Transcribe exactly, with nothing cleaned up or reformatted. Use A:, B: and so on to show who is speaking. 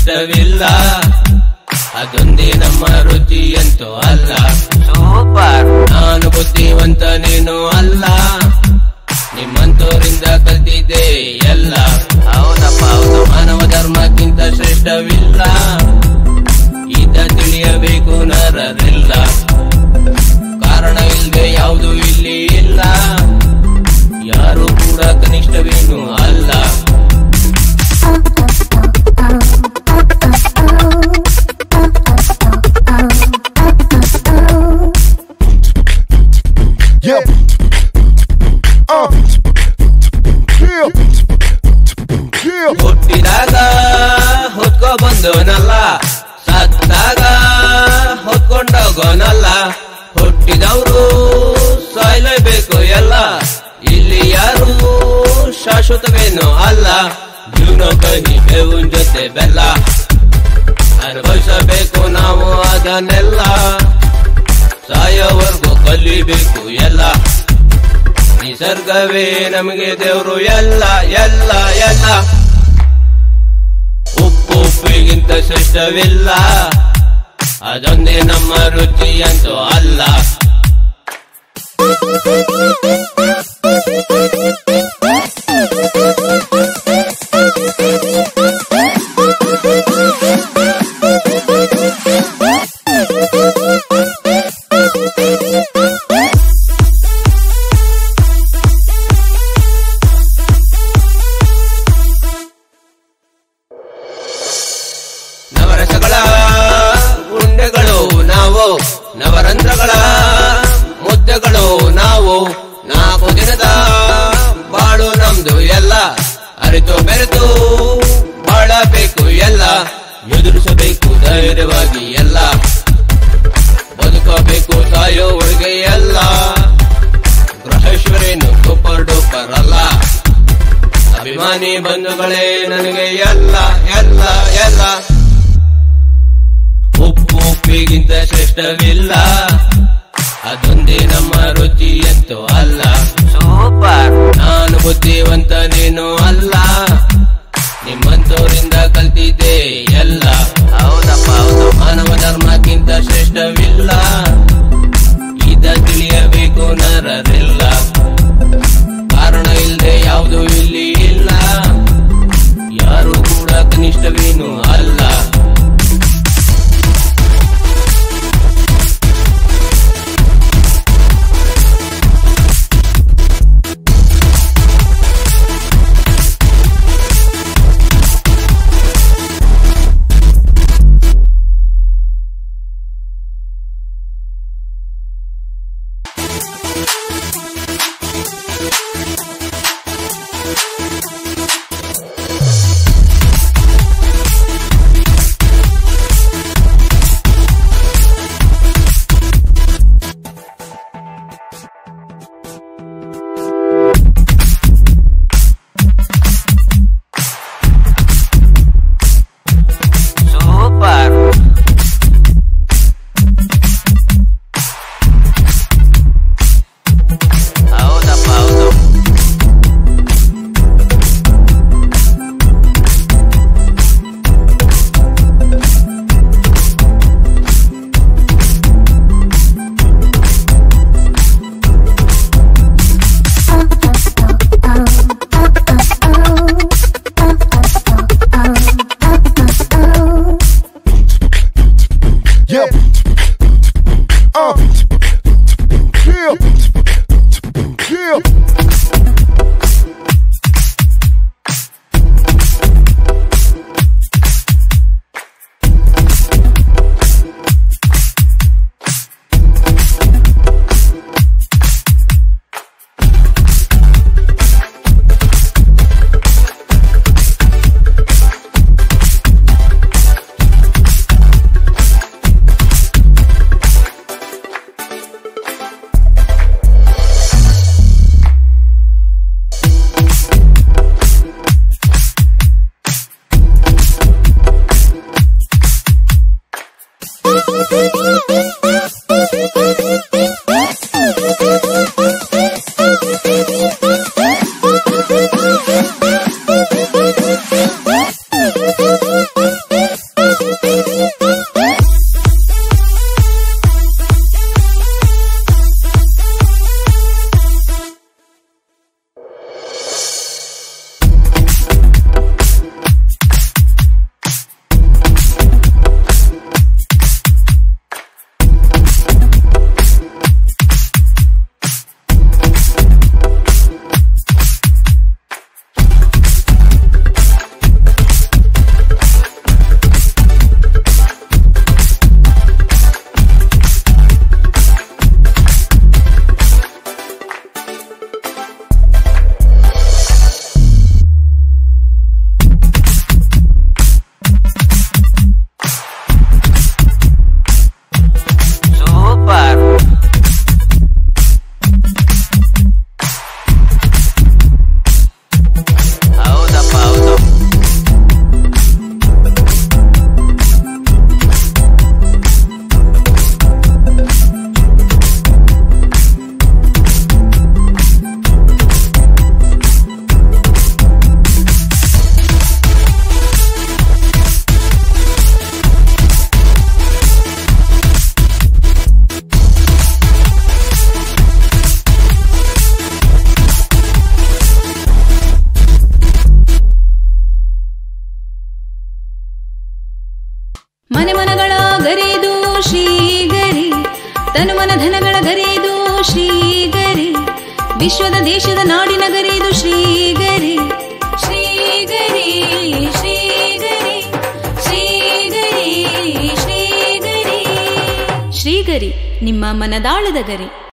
A: ಶ್ರೇಷ್ಠವಿಲ್ಲ, ಅದೊಂದೇ ನಮ್ಮ ರುಚಿಯಂತೂ ಅಲ್ಲ. ಸೂಪರ್. ನಾನು ಬುದ್ಧಿವಂತ ನೀನು ಅಲ್ಲ, ನಿಮ್ಮಂತೋರಿಂದ ಕಲ್ತಿದ್ದೆ ಎಲ್ಲ. ಹೌದಪ್ಪ ಹೌದು. ಮಾನವ ಧರ್ಮಕ್ಕಿಂತ ಶ್ರೇಷ್ಠವಿಲ್ಲ, ಇದ ತಿಳಿಯಬೇಕು ನರರಿಲ್ಲ. ಕಾರಣ ಇಲ್ಲದೆ ಯಾವುದು ಇಲ್ಲಿ ಇಲ್ಲ, ಯಾರು ಕೂಡ ಕನಿಷ್ಠವೇನು ಅಲ್ಲ. ಹುಟ್ಟಿದಾಗ ಹೊತ್ಕೊ ಬಂದೋನಲ್ಲ, ಸತ್ತಾಗ ಹೊತ್ಕೊಂಡೋಗೋನಲ್ಲ. ಹುಟ್ಟಿದವರು ಸಾಯ್ಲೇಬೇಕು ಎಲ್ಲ, ಇಲ್ಲಿ ಯಾರು ಶಾಶ್ವತವೇನೋ ಅಲ್ಲ. ಜೀವನ ಕಹಿ ಬೇವಿನ ಜೊತೆ ಬೆಲ್ಲ, ಅನುಭವಿಸಬೇಕು ನಾವು ಅದನ್ನೆಲ್ಲ. ಸಾಯೋವರೆಗೂ ಕಲಿಬೇಕು ಎಲ್ಲ, ನಿಸರ್ಗವೇ ನಮಗೆ ದೇವರು ಎಲ್ಲ ಎಲ್ಲ ಎಲ್ಲ. ಉಪ್ಪು ಉಪ್ಪಿಗಿಂತ ಶ್ರೇಷ್ಠವಿಲ್ಲ, ಅದೊಂದೇ ನಮ್ಮ ರುಚಿಯಂತೂ ಅಲ್ಲ. ನವರಸಗಳ ಉಂಡೆಗಳು ನಾವು, ನವರಂಧ್ರಗಳ ಮುದ್ದೆಗಳು ನಾವು. ನಾಲ್ಕು ದಿನದ ಬಾಳು ನಮ್ದು ಎಲ್ಲ, ಅರಿತು ಬೆರೆತು ಬಾಳಬೇಕು ಎಲ್ಲ. ಎದುರಿಸಬೇಕು ಧೈರ್ಯವಾಗಿ ಎಲ್ಲ, ಬದುಕಬೇಕು ಸಾಯೋವರೆಗೆ ಎಲ್ಲ. ಗ್ರಹೇಶ್ವರೇನು ಸೂಪರ್ ಡೂಪರ್ ಅಲ್ಲ, ಅಭಿಮಾನಿ ಬಂಧುಗಳೇ ನನಗೆ ಎಲ್ಲ ಎಲ್ಲ ಎಲ್ಲ. ಉಪ್ಪು ಉಪ್ಪಿಗಿಂತ ಶ್ರೇಷ್ಠವಿಲ್ಲ, ಅದೊಂದೇ ನಮ್ಮ ರುಚಿಯಂತೂ ಅಲ್ಲ. ಸೂಪರ್. ನಾನು ಬುದ್ಧಿವಂತ ನೀನು ಅಲ್ಲ, ನಿಮ್ಮಂತೋರಿಂದ ಕಲ್ತಿದ್ದೆ ಎಲ್ಲ. ಹೌದಪ್ಪ ಹೌದು. ಮಾನವ ಧರ್ಮಕ್ಕಿಂತ ಶ್ರೇಷ್ಠವಿಲ್ಲ, ಇದ ತಿಳಿಯಬೇಕು ನರರಿಲ್ಲ. ಕಾರಣ ಇಲ್ಲದೆ ಯಾವುದು ಇಲ್ಲಿ ಇಲ್ಲ, ಯಾರು ಕೂಡ ಕನಿಷ್ಠವೇನು ಅಲ್ಲ.
B: ವಿಶ್ವದ ದೇಶದ ನಾಡಿನ ಗರಿ ಇದು ಶ್ರೀಗರಿ ಶ್ರೀಗರಿ ಶ್ರೀಗರಿ ಶ್ರೀಗರಿ ಶ್ರೀಗರಿ ಶ್ರೀಗರಿ ನಿಮ್ಮ ಮನದಾಳದ ಗರಿ.